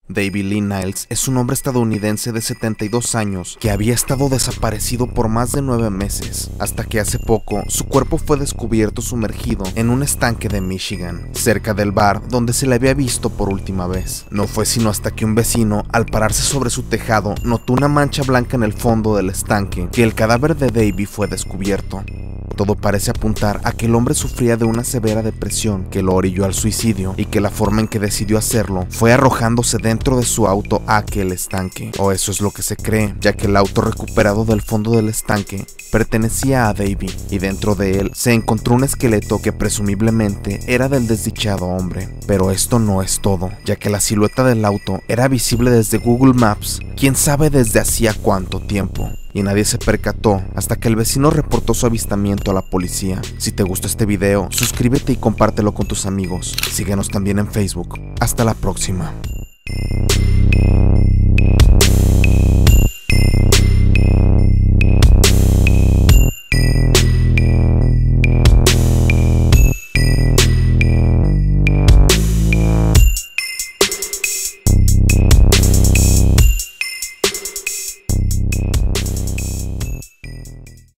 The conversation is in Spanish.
Davey Lee Niles es un hombre estadounidense de 72 años que había estado desaparecido por más de 9 meses, hasta que hace poco su cuerpo fue descubierto sumergido en un estanque de Michigan, cerca del bar donde se le había visto por última vez. No fue sino hasta que un vecino, al pararse sobre su tejado, notó una mancha blanca en el fondo del estanque que el cadáver de Davey fue descubierto. Todo parece apuntar a que el hombre sufría de una severa depresión que lo orilló al suicidio y que la forma en que decidió hacerlo fue arrojándose dentro de su auto a aquel estanque, o eso es lo que se cree, ya que el auto recuperado del fondo del estanque pertenecía a Davey y dentro de él se encontró un esqueleto que presumiblemente era del desdichado hombre. Pero esto no es todo, ya que la silueta del auto era visible desde Google Maps, quién sabe desde hacía cuánto tiempo. Y nadie se percató hasta que el vecino reportó su avistamiento a la policía. Si te gustó este video, suscríbete y compártelo con tus amigos. Síguenos también en Facebook. Hasta la próxima.